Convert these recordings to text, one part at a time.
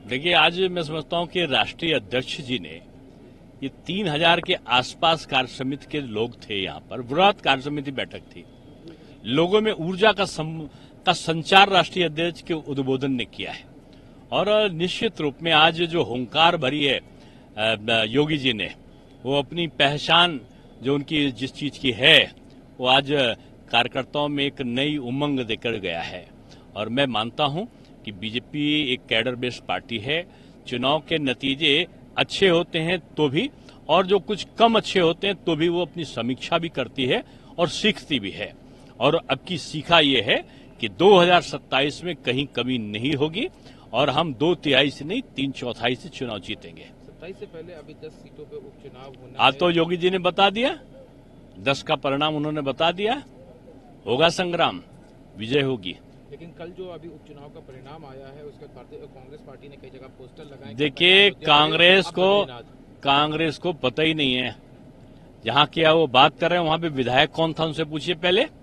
देखिए, आज मैं समझता हूं कि राष्ट्रीय अध्यक्ष जी ने ये 3000 के आसपास कार्य समिति के लोग थे। यहाँ पर बृहत कार्य समिति बैठक थी। लोगों में ऊर्जा का संचार राष्ट्रीय अध्यक्ष के उद्बोधन ने किया है और निश्चित रूप में आज जो हुंकार भरी है योगी जी ने, वो अपनी पहचान जो उनकी जिस चीज की है वो आज कार्यकर्ताओं में एक नई उमंग देकर गया है। और मैं मानता हूं कि बीजेपी एक कैडर बेस्ड पार्टी है। चुनाव के नतीजे अच्छे होते हैं तो भी, और जो कुछ कम अच्छे होते हैं तो भी वो अपनी समीक्षा भी करती है और सीखती भी है। और अब की सीखा ये है कि 2027 में कहीं कमी नहीं होगी और हम 2/3 से नहीं 3/4 से चुनाव जीतेंगे। 27 से पहले अभी 10 सीटों पे उपचुनाव होना आज तो योगी जी ने बता दिया, 10 का परिणाम उन्होंने बता दिया। होगा संग्राम, विजय होगी। लेकिन कल जो अभी उपचुनाव का परिणाम आया है उसके बाद कांग्रेस पार्टी ने कई जगह पोस्टर लगाए। देखिए, कांग्रेस को पता ही नहीं है। जहां क्या वो बात कर रहे हैं वहां पे विधायक कौन था उनसे पूछिए।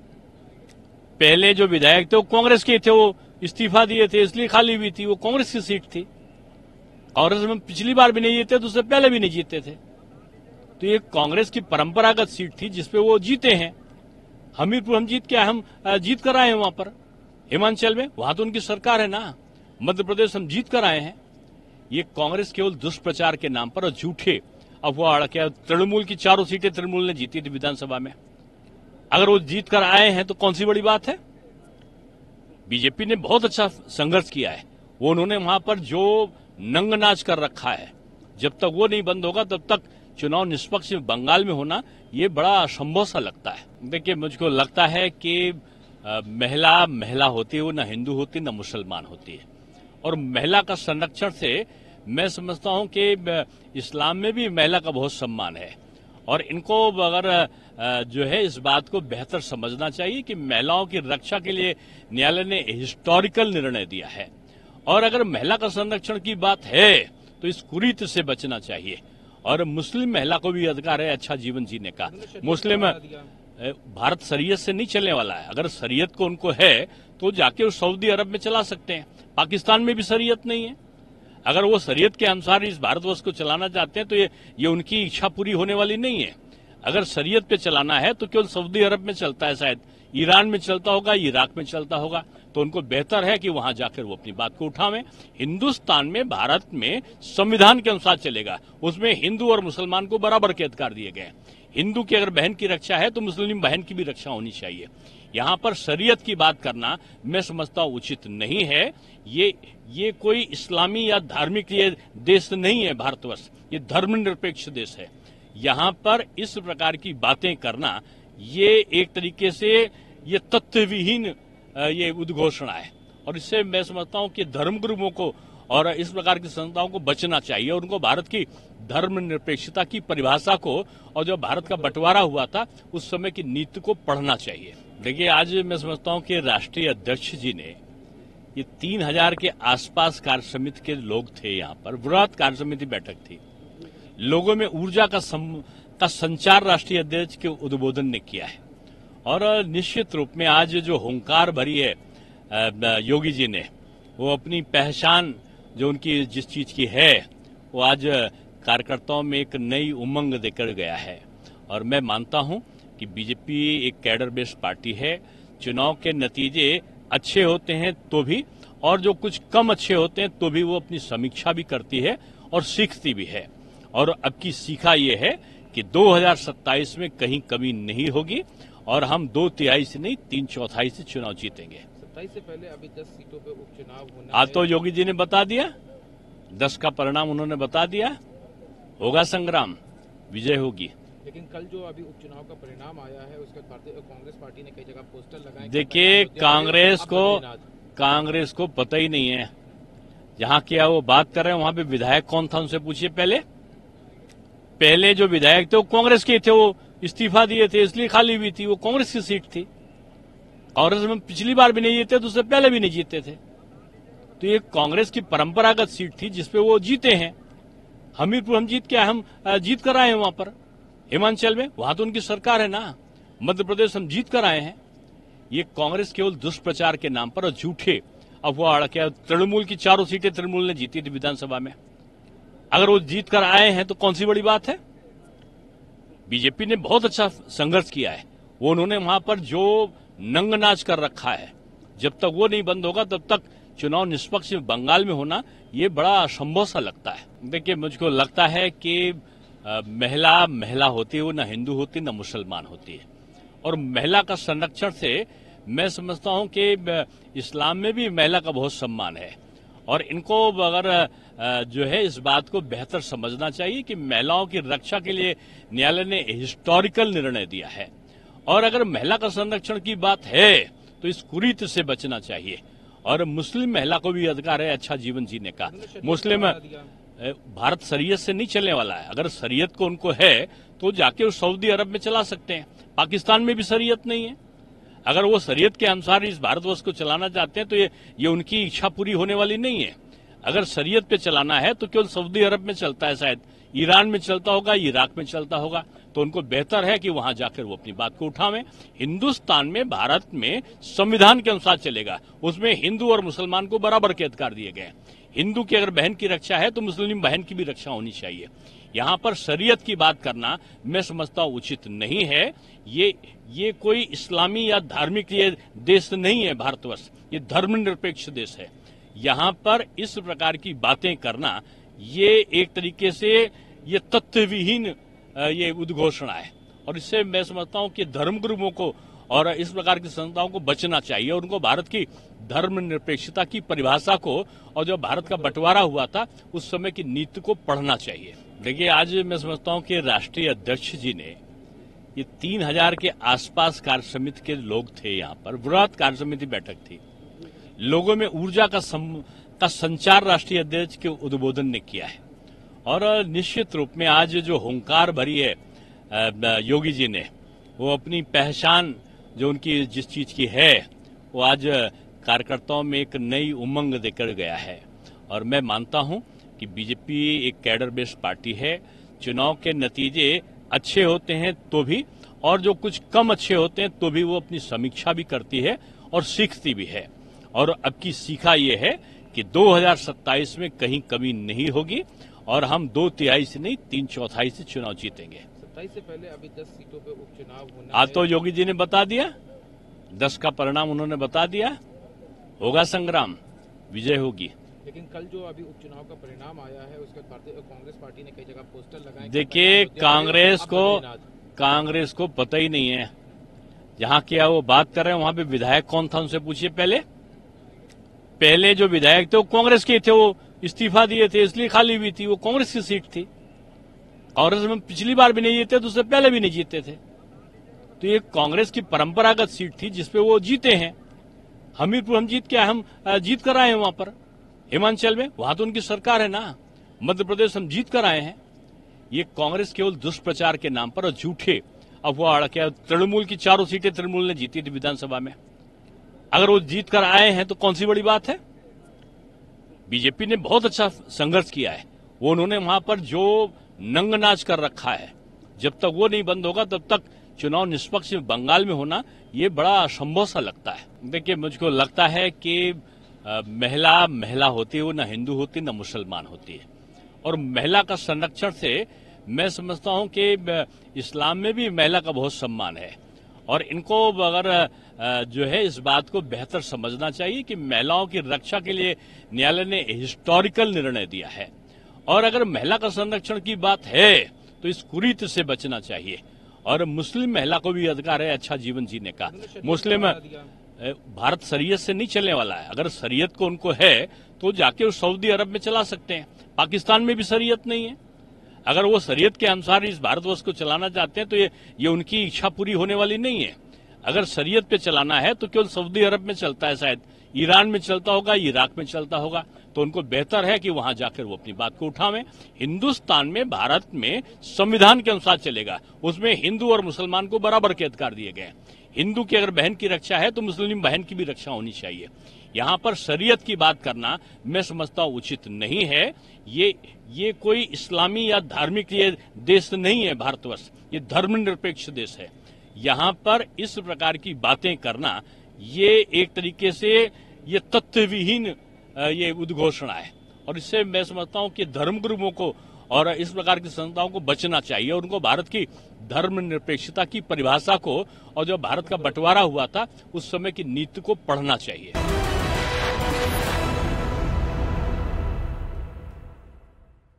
पहले जो विधायक थे वो कांग्रेस के थे, वो इस्तीफा दिए थे इसलिए खाली हुई थी। वो कांग्रेस की सीट थी। कांग्रेस में पिछली बार भी नहीं जीते थे, उससे पहले भी नहीं जीते थे। तो ये कांग्रेस की परंपरागत सीट थी जिसपे वो जीते हैं। हमीरपुर हम जीत कर आए हैं। वहां पर हिमाचल में वहां तो उनकी सरकार है ना। मध्य प्रदेश हम जीत कर आए हैं। ये कांग्रेस केवल दुष्प्रचार के नाम पर और झूठे अफवाह क्या, तृणमूल की 4 सीटें तृणमूल ने जीती थी विधानसभा में। अगर वो जीत कर आए हैं तो कौन सी बड़ी बात है। बीजेपी ने बहुत अच्छा संघर्ष किया है। वो उन्होंने वहां पर जो नंग नाच कर रखा है, जब तक वो नहीं बंद होगा तब तक चुनाव निष्पक्ष बंगाल में होना ये बड़ा असंभव सा लगता है। देखिए, मुझको लगता है कि महिला होती है, वो न हिंदू होती न मुसलमान होती है। और महिला का संरक्षण से मैं समझता हूं कि इस्लाम में भी महिला का बहुत सम्मान है। और इनको अगर जो है इस बात को बेहतर समझना चाहिए कि महिलाओं की रक्षा के लिए न्यायालय ने हिस्टोरिकल निर्णय दिया है। और अगर महिला का संरक्षण की बात है तो इस कुरीति से बचना चाहिए। और मुस्लिम महिला को भी अधिकार है अच्छा जीवन जीने का। मुस्लिम भारत शरीयत से नहीं चलने वाला है। अगर शरीयत को उनको है तो जाके वो सऊदी अरब में चला सकते हैं। पाकिस्तान में भी शरीयत नहीं है। अगर वो शरीयत के अनुसार इस भारतवर्ष को चलाना चाहते हैं तो ये उनकी इच्छा पूरी होने वाली नहीं है। अगर शरीयत पे चलाना है तो केवल सऊदी अरब में चलता है, शायद ईरान में चलता होगा, इराक में चलता होगा। तो उनको बेहतर है कि वहां जाकर वो अपनी बात को उठावें। हिंदुस्तान में, भारत में संविधान के अनुसार चलेगा। उसमें हिंदू और मुसलमान को बराबर के अधिकार दिए गए। हिंदू की अगर बहन की रक्षा है तो मुस्लिम बहन की भी रक्षा होनी चाहिए। यहाँ पर शरीयत की बात करना मैं समझता हूँ उचित नहीं है। ये कोई इस्लामी या धार्मिक ये देश नहीं है भारतवर्ष। ये धर्मनिरपेक्ष देश है। यहाँ पर इस प्रकार की बातें करना ये एक तरीके से ये तथ्यविहीन ये उद्घोषणा है। और इससे मैं समझता हूँ कि धर्मगुरुओं को और इस प्रकार की संस्थाओं को बचना चाहिए। और उनको भारत की धर्मनिरपेक्षता की परिभाषा को और जो भारत का बंटवारा हुआ था उस समय की नीति को पढ़ना चाहिए। देखिए, आज मैं समझता हूँ कि राष्ट्रीय अध्यक्ष जी ने ये 3000 के आसपास कार्य समिति के लोग थे। यहाँ पर बृहत कार्य समिति बैठक थी। लोगों में ऊर्जा का संचार राष्ट्रीय अध्यक्ष के उद्बोधन ने किया है। और निश्चित रूप में आज जो हुंकार भरी है योगी जी ने, वो अपनी पहचान जो उनकी जिस चीज की है वो आज कार्यकर्ताओं में एक नई उमंग देकर गया है। और मैं मानता हूं कि बीजेपी एक कैडर बेस्ड पार्टी है। चुनाव के नतीजे अच्छे होते हैं तो भी, और जो कुछ कम अच्छे होते हैं तो भी वो अपनी समीक्षा भी करती है और सीखती भी है। और अब की सीखा ये है कि 2027 में कहीं कमी नहीं होगी और हम 2/3 से नहीं 3/4 से चुनाव जीतेंगे। 27 से पहले अभी 10 सीटों पे उपचुनाव होना आज तो योगी जी ने बता दिया, 10 का परिणाम उन्होंने बता दिया। होगा संग्राम, विजय होगी। लेकिन कल जो अभी उपचुनाव का परिणाम आया है उसके बाद कांग्रेस पार्टी ने कई जगह पोस्टर लगाए। देखिए, कांग्रेस को पता ही नहीं है। जहां क्या वो बात कर रहे हैं वहां पे विधायक कौन था उनसे पूछिए। पहले जो विधायक थे वो कांग्रेस के थे, वो इस्तीफा दिए थे इसलिए खाली हुई थी। वो कांग्रेस की सीट थी। कांग्रेस में पिछली बार भी नहीं जीते थे, उससे पहले भी नहीं जीते थे। तो ये कांग्रेस की परंपरागत सीट थी जिसपे वो जीते हैं। हमीरपुर हम जीत कर आए हैं। वहां पर हिमाचल में वहां तो उनकी सरकार है ना। मध्य प्रदेश हम जीत कर आए हैं। ये कांग्रेस केवल दुष्प्रचार के नाम पर और झूठे अफवाह अड़के। तृणमूल की 4 सीटें तृणमूल ने जीती थी विधानसभा में। अगर वो जीत कर आए हैं तो कौन सी बड़ी बात है। बीजेपी ने बहुत अच्छा संघर्ष किया है। वो उन्होंने वहां पर जो नंग नाच कर रखा है, जब तक वो नहीं बंद होगा तब तक चुनाव निष्पक्ष बंगाल में होना ये बड़ा असंभव सा लगता है। देखिए, मुझको लगता है कि महिला होती है, वो न हिंदू होती न मुसलमान होती है। और महिला का संरक्षण से मैं समझता हूं कि इस्लाम में भी महिला का बहुत सम्मान है। और इनको अगर जो है इस बात को बेहतर समझना चाहिए कि महिलाओं की रक्षा के लिए न्यायालय ने हिस्टोरिकल निर्णय दिया है। और अगर महिला का संरक्षण की बात है तो इस कुरीति से बचना चाहिए। और मुस्लिम महिला को भी अधिकार है अच्छा जीवन जीने का। मुस्लिम भारत शरीयत से नहीं चलने वाला है। अगर शरीयत को उनको है तो जाके वो सऊदी अरब में चला सकते हैं। पाकिस्तान में भी शरीयत नहीं है। अगर वो शरीयत के अनुसार इस भारतवर्ष को चलाना चाहते हैं तो ये उनकी इच्छा पूरी होने वाली नहीं है। अगर शरीयत पे चलाना है तो केवल सऊदी अरब में चलता है, शायद ईरान में चलता होगा, इराक में चलता होगा। तो उनको बेहतर है कि वहां जाकर वो अपनी बात को उठावें। हिंदुस्तान में, भारत में संविधान के अनुसार चलेगा। उसमें हिंदू और मुसलमान को बराबर के अधिकार दिए गए। हिंदू की अगर बहन की रक्षा है तो मुस्लिम बहन की भी रक्षा होनी चाहिए। यहाँ पर शरीयत की बात करना मैं समझता हूँ उचित नहीं है। ये कोई इस्लामी या धार्मिक ये देश नहीं है भारतवर्ष, ये धर्मनिरपेक्ष देश है। यहाँ पर इस प्रकार की बातें करना ये एक तरीके से ये तथ्यविहीन ये उद्घोषणा है। और इससे मैं समझता हूँ कि धर्मगुरुओं को और इस प्रकार की संस्थाओं को बचना चाहिए। और उनको भारत की धर्मनिरपेक्षता की परिभाषा को और जो भारत का बंटवारा हुआ था उस समय की नीति को पढ़ना चाहिए। देखिए, आज मैं समझता हूँ कि राष्ट्रीय अध्यक्ष जी ने ये 3000 के आसपास कार्य समिति के लोग थे। यहाँ पर बृहत कार्य समिति बैठक थी। लोगों में ऊर्जा का संचार राष्ट्रीय अध्यक्ष के उद्बोधन ने किया है। और निश्चित रूप में आज जो हुंकार भरी है योगी जी ने, वो अपनी पहचान जो उनकी जिस चीज की है वो आज कार्यकर्ताओं में एक नई उमंग देकर गया है। और मैं मानता हूं कि बीजेपी एक कैडर बेस्ड पार्टी है। चुनाव के नतीजे अच्छे होते हैं तो भी, और जो कुछ कम अच्छे होते हैं तो भी वो अपनी समीक्षा भी करती है और सीखती भी है। और अब की सीखा ये है कि 2027 में कहीं कमी नहीं होगी और हम 2/3 से नहीं 3/4 से चुनाव जीतेंगे। 27 से पहले अभी 10 सीटों पे उपचुनाव होना आज तो योगी जी ने बता दिया, 10 का परिणाम उन्होंने बता दिया। होगा संग्राम, विजय होगी। लेकिन कल जो अभी उपचुनाव का परिणाम आया है उसके बाद कांग्रेस पार्टी ने कई जगह पोस्टर लगाए। देखिए, कांग्रेस को पता ही नहीं है। जहां क्या वो बात कर रहे हैं वहां पे विधायक कौन था उनसे पूछिए। पहले जो विधायक थे वो कांग्रेस के थे, वो इस्तीफा दिए थे इसलिए खाली हुई थी। वो कांग्रेस की सीट थी। कांग्रेस में पिछली बार भी नहीं जीते तो उससे पहले भी नहीं जीते थे। तो ये कांग्रेस की परंपरागत सीट थी जिसपे वो जीते हैं। हमीरपुर हम जीत कर आए हैं वहां पर। हिमाचल में वहां तो उनकी सरकार है ना। मध्य प्रदेश हम जीत कर आए हैं। ये कांग्रेस केवल दुष्प्रचार के नाम पर और झूठे अफवाह अड़के। तृणमूल की 4 सीटें तृणमूल ने जीती थी विधानसभा में। अगर वो जीत कर आए हैं तो कौन सी बड़ी बात है। बीजेपी ने बहुत अच्छा संघर्ष किया है। वो उन्होंने वहां पर जो नंग नाच कर रखा है, जब तक वो नहीं बंद होगा तब तक चुनाव निष्पक्ष बंगाल में होना ये बड़ा असंभव सा लगता है। देखिए, मुझको लगता है कि महिला होती है, वो न हिंदू होती न मुसलमान होती है। और महिला का संरक्षण से मैं समझता हूं कि इस्लाम में भी महिला का बहुत सम्मान है। और इनको अगर जो है इस बात को बेहतर समझना चाहिए कि महिलाओं की रक्षा के लिए न्यायालय ने हिस्टोरिकल निर्णय दिया है। और अगर महिला का संरक्षण की बात है तो इस कुरीति से बचना चाहिए। और मुस्लिम महिला को भी अधिकार है अच्छा जीवन जीने का। मुस्लिम भारत शरीयत से नहीं चलने वाला है। अगर शरीयत को उनको है तो जाके वो सऊदी अरब में चला सकते हैं। पाकिस्तान में भी शरीयत नहीं है। अगर वो शरीयत के अनुसार इस भारतवर्ष को चलाना चाहते हैं तो ये उनकी इच्छा पूरी होने वाली नहीं है। अगर शरीयत पे चलाना है तो केवल सऊदी अरब में चलता है, शायद ईरान में चलता होगा, इराक में चलता होगा। तो उनको बेहतर है कि वहां जाकर वो अपनी बात को उठावें। हिंदुस्तान में, भारत में संविधान के अनुसार चलेगा। उसमें हिंदू और मुसलमान को बराबर के अधिकार दिए गए। हिंदू की अगर बहन की रक्षा है तो मुस्लिम बहन की भी रक्षा होनी चाहिए। यहाँ पर शरीयत की बात करना मैं समझता हूँ उचित नहीं है। ये कोई इस्लामी या धार्मिक ये देश नहीं है भारतवर्ष, ये धर्मनिरपेक्ष देश है। यहाँ पर इस प्रकार की बातें करना ये एक तरीके से ये तथ्यविहीन ये उद्घोषणा है। और इससे मैं समझता हूं कि धर्मगुरुओं को और इस प्रकार की संस्थाओं को बचना चाहिए। उनको भारत की धर्मनिरपेक्षता की परिभाषा को और जो भारत का बंटवारा हुआ था उस समय की नीति को पढ़ना चाहिए।